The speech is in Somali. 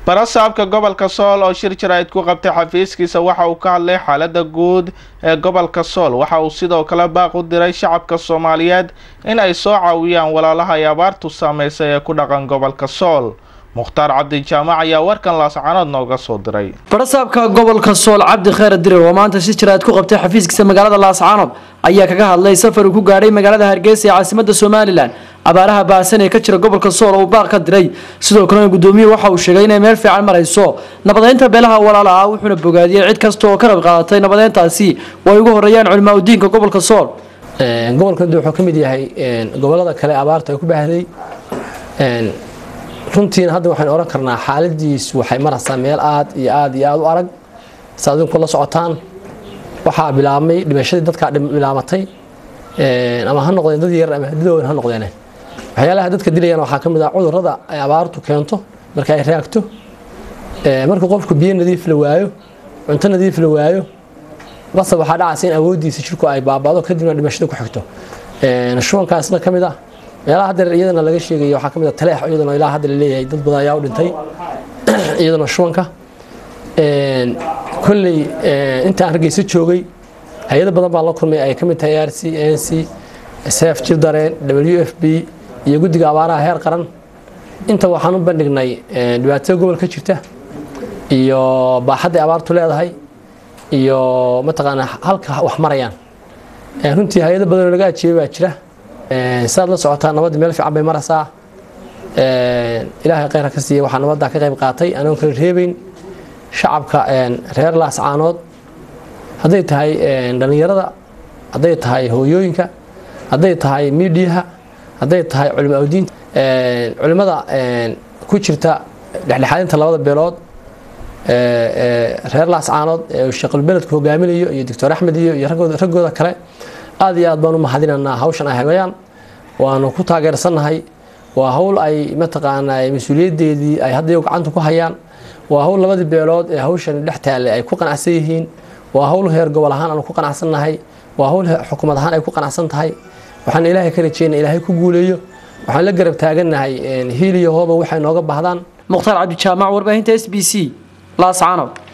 barasaabka gobolka Sool oo shir jirayd ku qabtay xafiiskiisa waxa uu ka hadlay xaaladda guud ee gobolka Sool waxa uu sidoo kale baaq u diray shacabka Soomaaliyeed in ay soo caawiyaan walaalaha ay abaartu saameysay ee ku dhaqan gobolka Sool. Mukhtaar Cabdi Jaamac ayaa warkan laascaanood nooga soo diray. barasaabka gobolka Sool Cabdi Khayr Dirir oo maanta shir jirayd ku qabtay xafiiskiisa magaalada Laascaanood ayaa kaga hadlay safar uu ku gaaray magaalada Hargeysa ee caasimadda Soomaaliland abaaraha baasan ee ka jira gobolka Sool oo baaq ka diray sidoo kale gudoomiyaha waxa uu sheegay in meel fiican marayso nabadeynta beelaha walaalaha wuxuuna bogaadiyay cid kasta oo ka qayb qaadatay nabadeyntaasi way ugu horeeyaan culimada u diinka gobolka Sool. gobolka wuxuu ka mid yahay gobolada kale abaarta ay ku baahday runtiina hadda waxaan oran karnaa xaaladiisu waxay maraysaa meel aad u arag saadinku la socotaan waxa bilaabmay dhimashadii dadka bilaamatay ama ha noqdeen dad yar ama dadweyne ha noqdeen waxyaalaha dadka dilayaan waxa kamid ah cudurrada ay abaartu keento marka ay reagto marka qofku biyo nadiif la waayo cunto nadiif la waayo bas waxa dhacaysa in awoodiisa jirku ay baabado kadibna dhimashada ku xigto shubankaasna kamid ah meelaha hadda iyadana laga sheegayo waxa kamid ah taleex iyadana ilaa hadda la leeyahay dad badan ayaa u dhintay iyadana shubanka kulli inta Hargeysa joogay hay'ado badan baa la kulmay ay kamid tahay RCNC SF Children WFP iyo guddiga abaaraha heer qaran inta waxaan u bandhignay dhibaatada gobolka jirta iyo baaxadda abaartu leedahay iyo mataqaana halka wax marayaan runtii hay'ado badan oo laga ajeebay jira saad la socotaan nabad meel fiican bay maraysaa ilaahay khayr ka siiyo waxa nabadda ka qayb qaatay anoo kala reebayn shacabka reer Laascaanood haday tahay dhalinyarada haday tahay hooyooyinka haday tahay media haday tahay culimada diinta culimada ku jirta dhexdhexaadinta labada beelood reer Laascaanood ee shaqal beledku hogaaminayo iyo Dr. Axmed iyo ragooda kale aad iyo aad baan u mahadinaynaa hawshan ay hayaan waanu ku taageersanahay waa hawl ay mataqaanaa mas'uuliyadeedii ay hadda gacanta ku hayaan waa hawl labada beelood ee hawshan dhextaale ay ku qanacsan yihiin waa hawl heer gobol ahaan aan ku qanacsanahay waa hawl xukuumad ahaan ay ku qanacsan tahay waxaan ilaahay ka rajeynayaa ilaahay ku guuleeyo waxaan la garab taaganahay hiiliyo hooba waxay nooga baahdaan. Mukhtaar Cabdi Jaamac warbaahinta SBC Laascaanood.